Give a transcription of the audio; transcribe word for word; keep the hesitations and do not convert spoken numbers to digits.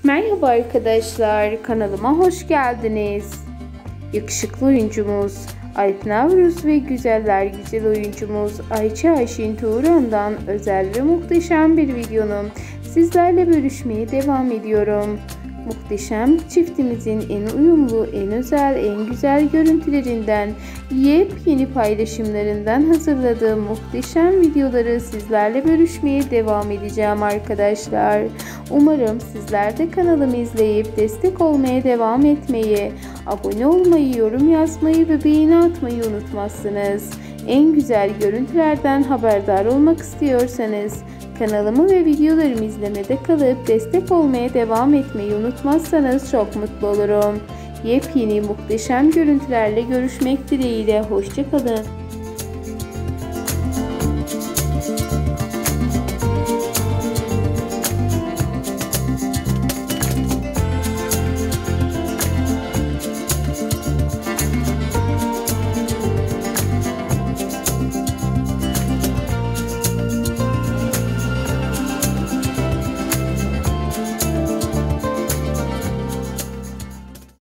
Merhaba arkadaşlar, kanalıma hoş geldiniz. Yakışıklı oyuncumuz Alp Navruz ve güzeller güzel oyuncumuz Ayça Ayşin Turan'dan özel ve muhteşem bir videonu sizlerle bölüşmeye devam ediyorum. Muhteşem çiftimizin en uyumlu, en özel, en güzel görüntülerinden, yepyeni paylaşımlarından hazırladığım muhteşem videoları sizlerle bölüşmeye devam edeceğim arkadaşlar. Umarım sizler de kanalımı izleyip destek olmaya devam etmeyi, abone olmayı, yorum yazmayı ve beğeni atmayı unutmazsınız. En güzel görüntülerden haberdar olmak istiyorsanız kanalımı ve videolarımı izlemede kalıp destek olmaya devam etmeyi unutmazsanız çok mutlu olurum. Yepyeni muhteşem görüntülerle görüşmek dileğiyle. Hoşça kalın.